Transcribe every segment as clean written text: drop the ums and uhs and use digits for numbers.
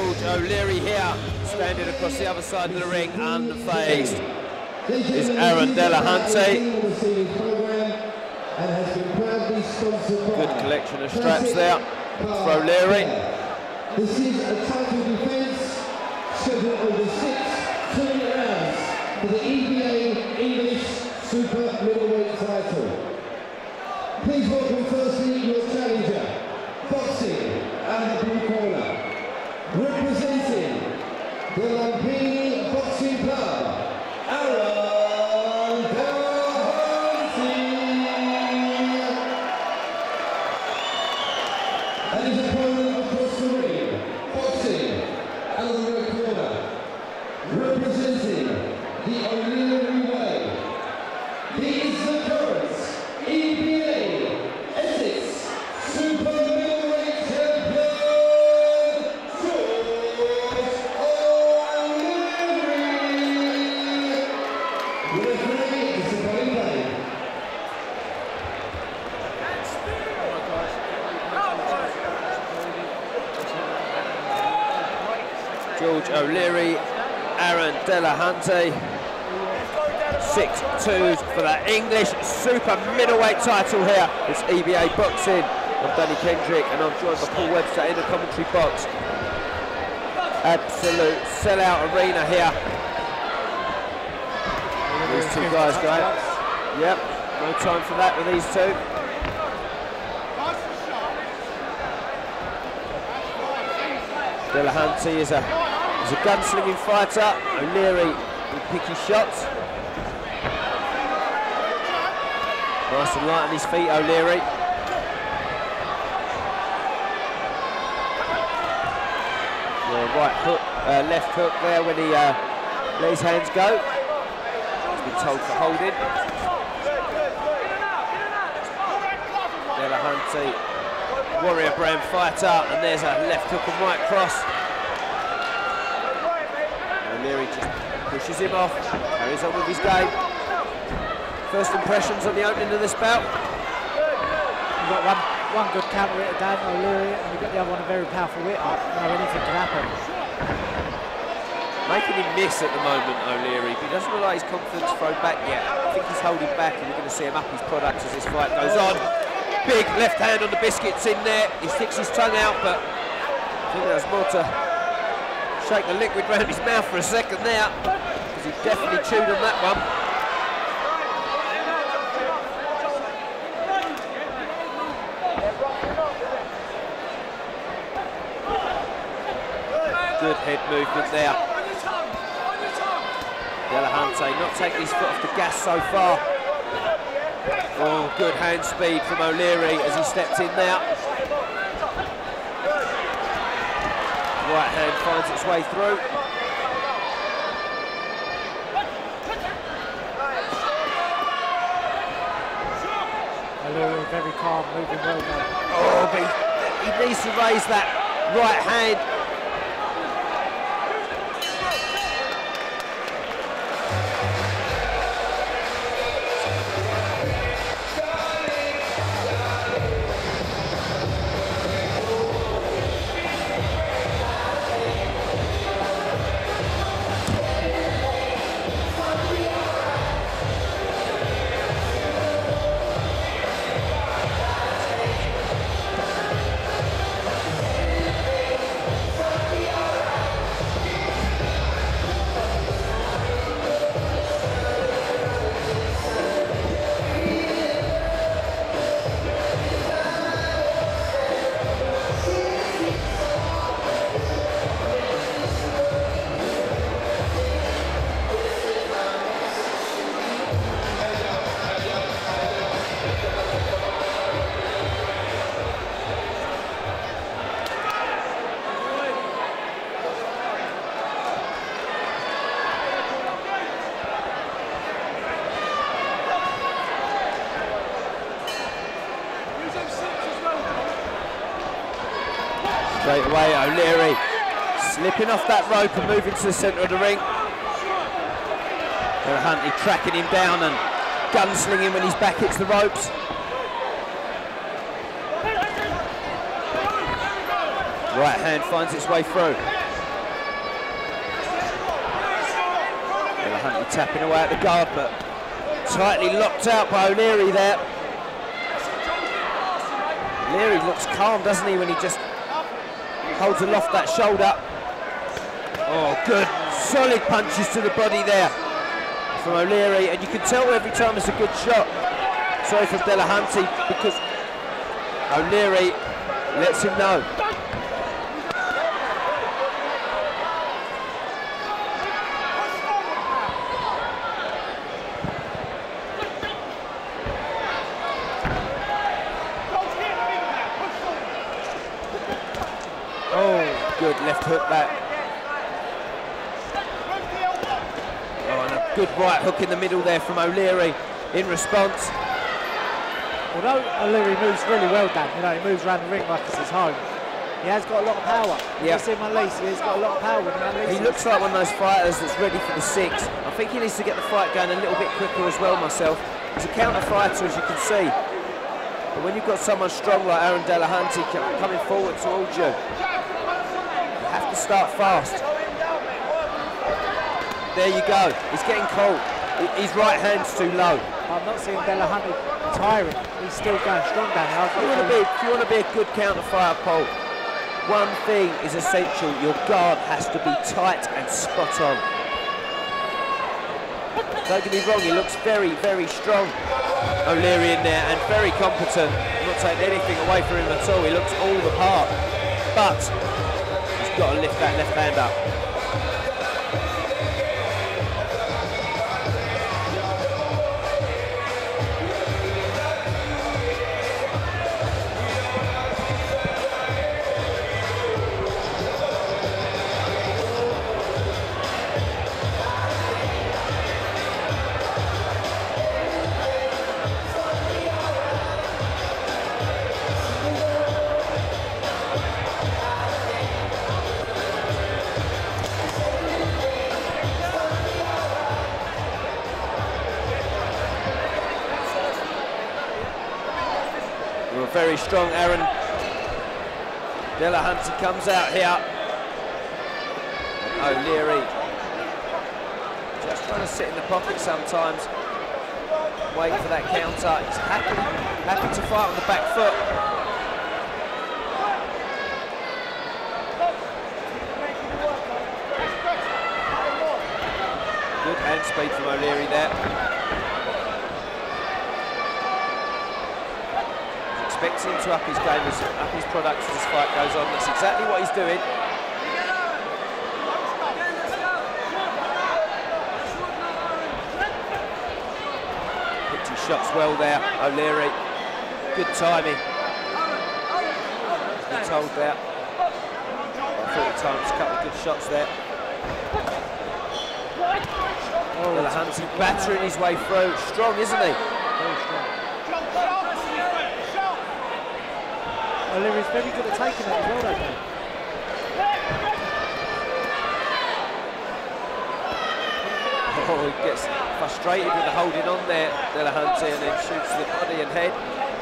George O'Leary here, standing across the other side of the ring, unfazed, is Aaron Delahunty. Good collection of straps there for O'Leary. This is a title defence scheduled over 6 tournament rounds for the EBA English Super Middleweight title. Please welcome firstly your challenger, boxing and the blue corner, representing the Lumpini Boxing Club, Aaron Delahunty, and his opponent across the ring, boxing and the red corner, representing the O'Leary way. He is the current EBA Essex Super Middleweight Champion, George O'Leary. Referee is the Felipe. George O'Leary, Aaron Delahunty. 6-2s for the English Super Middleweight title here. It's EBA Boxing. I'm Danny Kendrick and I'm joined by Paul Webster in the commentary box. Absolute sellout arena here. These two guys going. Yep, no time for that with these two. Delahunty is a gunslinging fighter. O'Leary will pick his shots. Nice and light on his feet, O'Leary. Right hook, left hook there when he let his hands go. He's been told for holding. Delahunty, warrior brand fighter, and there's a left hook and right cross. O'Leary just pushes him off, carries on with his game. First impressions on the opening of this bout? We've got one good counter hit, Dan O'Leary, and we've got the other one a very powerful hit. Anything can happen. Making him miss at the moment, O'Leary, but he doesn't look like his confidence thrown back yet. I think he's holding back, and we're going to see him up his product as this fight goes on. Big left hand on the biscuits in there. He sticks his tongue out, but I think there's more to shake the liquid round his mouth for a second there, because he definitely chewed on that one. Good head movement there. Delahunty not taking his foot off the gas so far. Oh, good hand speed from O'Leary as he stepped in there. Right hand finds its way through. O'Leary very calm, moving well now. Oh, but he needs to raise that right hand. Straight away, O'Leary slipping off that rope and moving to the centre of the ring. Delahunty tracking him down and gunslinging when his back hits the ropes. Right hand finds its way through. Delahunty tapping away at the guard, but tightly locked out by O'Leary there. O'Leary looks calm, doesn't he, when he just holds aloft that shoulder. Oh, good, solid punches to the body there from O'Leary, and you can tell every time it's a good shot. Sorry from Delahunty, because O'Leary lets him know. Oh, good left hook back. Oh, and a good right hook in the middle there from O'Leary in response. Although O'Leary moves really well, Dan, you know, he moves around the ring like it's his home. He has got a lot of power. Yeah. You see him unleash, he's got a lot of power when he unleashes. He looks like one of those fighters that's ready for the 6. I think he needs to get the fight going a little bit quicker as well, myself. He's a counter fighter, as you can see. But when you've got someone strong like Aaron Delahunty coming forward towards you, you have to start fast. There you go. He's getting caught. His right hand's too low. I'm not seeing Delahunty tiring. He's still going strong down here. If you want to be a good counter fighter, Paul, one thing is essential. Your guard has to be tight and spot on. Don't get me wrong, he looks very, very strong, O'Leary in there, and very competent. I'm not taking anything away from him at all. He looks all the part. But he's got to lift that left hand up. Very strong Aaron Delahunty comes out here. O'Leary just trying to sit in the pocket sometimes, wait for that counter. He's happy to fight on the back foot. Good hand speed from O'Leary there. Expecting him to up his game, up his product as this fight goes on. That's exactly what he's doing. Picked his shots well there, O'Leary. Good timing. Been told there. I thought at times, a couple of good shots there. Oh, Delahunty battering his way through. Strong, isn't he? Very strong. O'Leary's very good at taking it as well, though. Oh, he gets frustrated with the holding on there, Delahunty, and then shoots the body and head.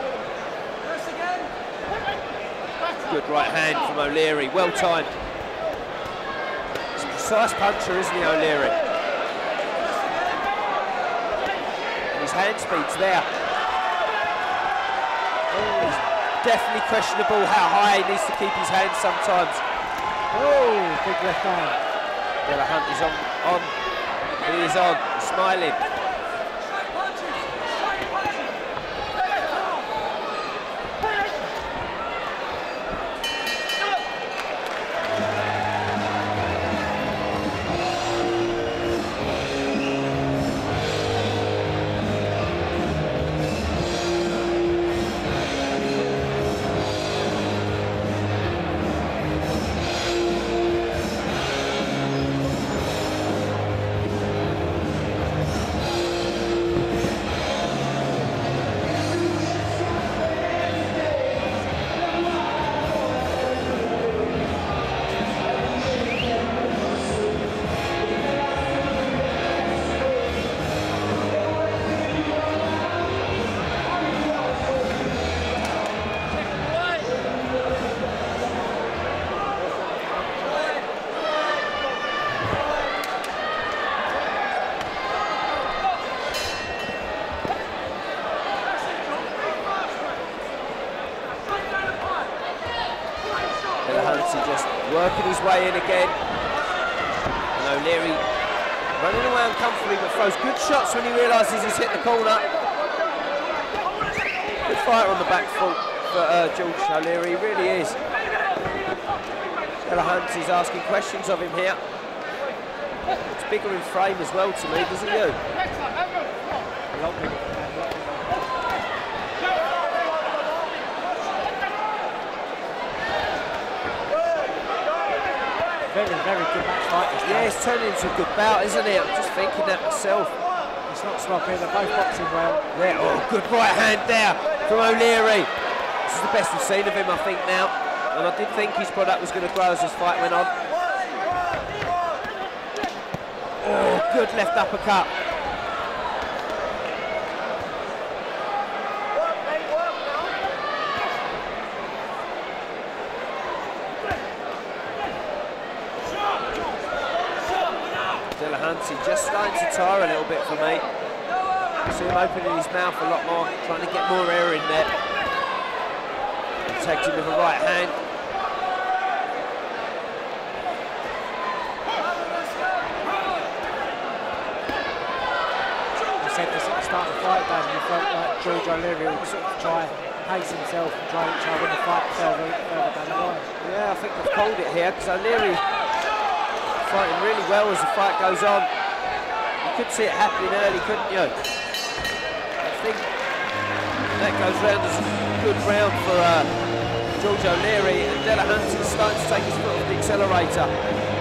Good right hand from O'Leary, well timed. He's a precise puncher, isn't he, O'Leary? And his hand speed's there. Definitely questionable how high he needs to keep his hands sometimes. Oh, big left hand. Delahunty's on. He is on, he's smiling. way in again. And O'Leary running away uncomfortably, but throws good shots when he realises he's hit the corner. Good fighter on the back foot for George O'Leary, he really is. Delahanty's asking questions of him here. It's bigger in frame as well to me, doesn't you? Very, very good match fight. Yeah, it's turning into a good bout, isn't it? I'm just thinking that myself. It's not sloppy, they're both boxing well. Yeah, oh, good right hand there from O'Leary. This is the best we've seen of him, I think, now. And I did think his product was going to grow as this fight went on. Oh, good left uppercut. Delahanty just starting to tire a little bit for me. See him opening his mouth a lot more, trying to get more air in there. Takes him with a right hand. I said this at the start of the fight, Dan, you felt like George O'Leary would sort of try pace himself and try to win the fight further down the line. Yeah, I think they've called it here because O'Leary fighting really well as the fight goes on. You could see it happening early, couldn't you? I think that goes round as a good round for George O'Leary, and Delahanty's starting to take his foot off the accelerator.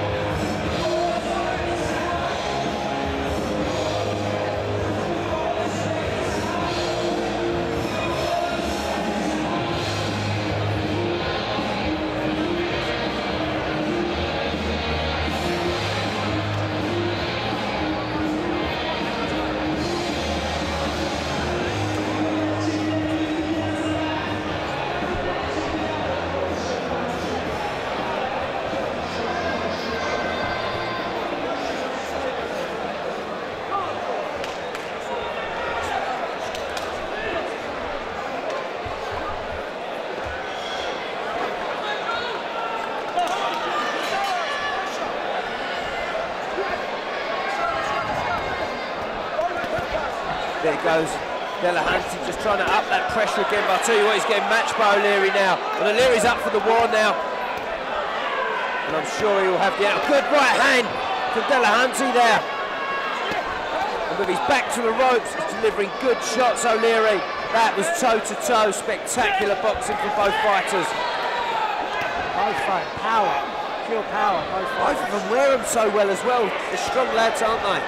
There he goes, Delahanty just trying to up that pressure again, but I'll tell you what, he's getting matched by O'Leary now. And O'Leary's up for the war now. And I'm sure he will have the good right hand from Delahanty there. And with his back to the ropes, he's delivering good shots, O'Leary. That was toe-to-toe, spectacular boxing from both fighters. Both fight, power, pure power, both fighters. Both of them wear them so well as well. They're strong lads, aren't they?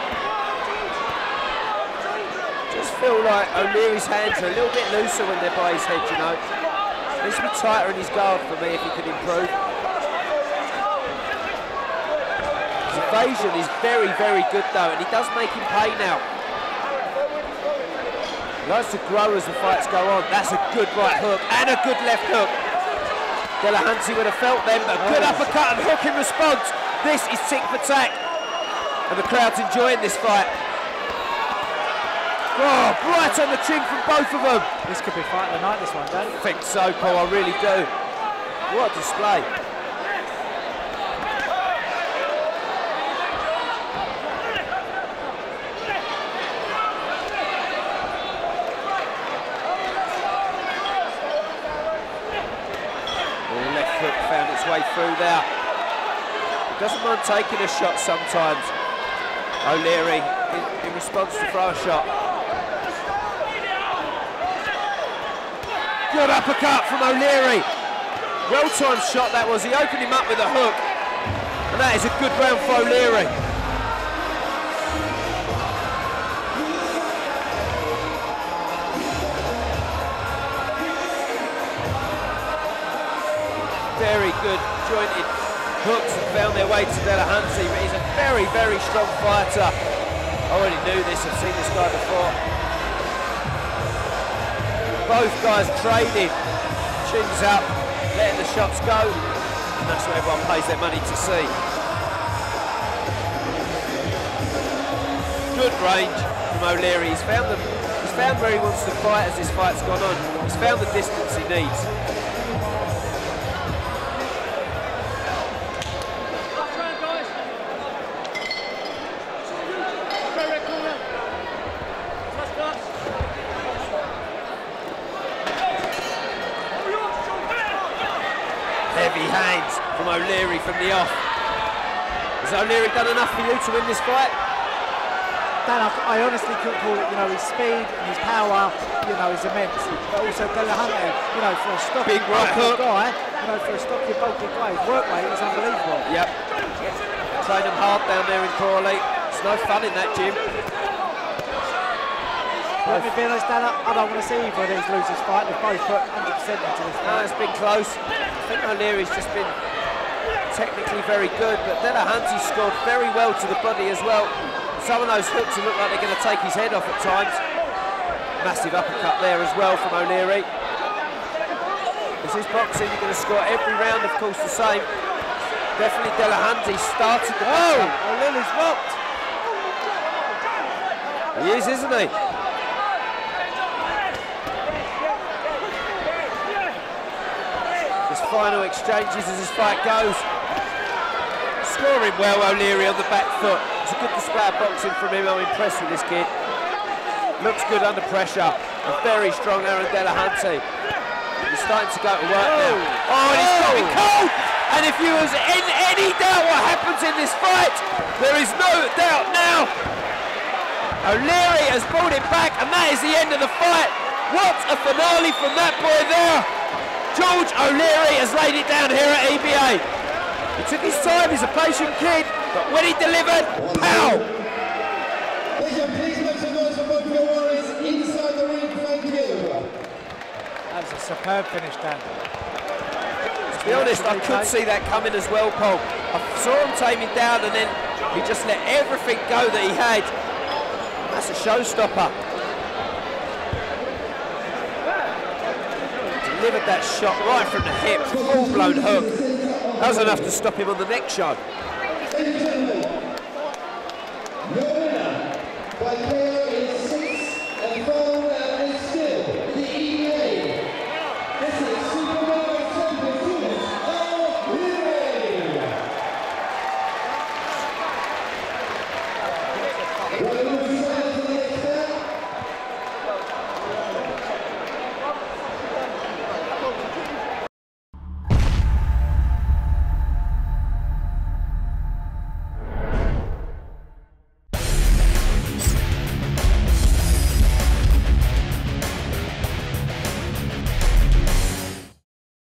Feel like O'Leary's hands are a little bit looser when they're by his head, you know. Needs to be tighter in his guard for me if he could improve. His evasion is very, very good though, and he does make him pay now. He likes to grow as the fights go on. That's a good right hook and a good left hook. Delahanty would have felt them, but a good uppercut and hook in response. This is tick for tack, and the crowd's enjoying this fight. Oh, right on the chin from both of them. This could be fight of the night, this one, don't you? I think so, Paul, I really do. What a display. The left hook found its way through there. He doesn't mind taking a shot sometimes. O'Leary in response to throw a shot. Good uppercut from O'Leary. Well-timed shot that was. He opened him up with a hook. And that is a good round for O'Leary. Very good jointed hooks that found their way to Delahanty, but he's a very, very strong fighter. I already knew this, I've seen this guy before. Both guys trading, chins up, letting the shots go, and that's what everyone pays their money to see. Good range from O'Leary. He's found where he wants to fight as this fight's gone on. He's found the distance he needs. from O'Leary from the off. Has O'Leary done enough for you to win this fight? Dan, I honestly couldn't call it. You know, his speed and his power, you know, is immense. But also Delahunty, you know, for a stocky, big right hook guy, you know, for a stocky, bulky guy, his work rate is unbelievable. Yep. Train them hard down there in Crawley. It's no fun in that gym. Let me be honest, Dan, I don't want to see either of these lose this fight. They've both put 100% into this No, fight. it's been close. I think O'Leary's just been technically very good, but Delahunty scored very well to the body as well. Some of those hooks look like they're going to take his head off at times. Massive uppercut there as well from O'Leary. This is boxing, you're going to score every round, of course, the same. Definitely Delahunty started the Oh, O'Leary's rocked. He is, isn't he? His final exchanges as his fight goes. Scoring well, O'Leary on the back foot. It's a good display of boxing from him. I'm impressed with this kid. Looks good under pressure. A very strong Aaron Delahunty. He's starting to go to work now. Oh, and he's coming cold! And if you was in any doubt what happens in this fight, there is no doubt now. O'Leary has brought it back, and that is the end of the fight. What a finale from that boy there. George O'Leary has laid it down here at EBA. He took his time, he's a patient kid, but when he delivered, pow! Please make some noise for both of your warriors inside the ring. Thank you. That was a superb finish, Dan. To be honest, I could see that coming as well, Paul. I saw him tame him down and then he just let everything go that he had. That's a showstopper. Delivered that shot right from the hip, full-blown hook. That was enough to stop him on the next show. Ladies and gentlemen, your winner by KO in 6 and final round is still the EBA. This is Super Middleweight Champion George O'Leary.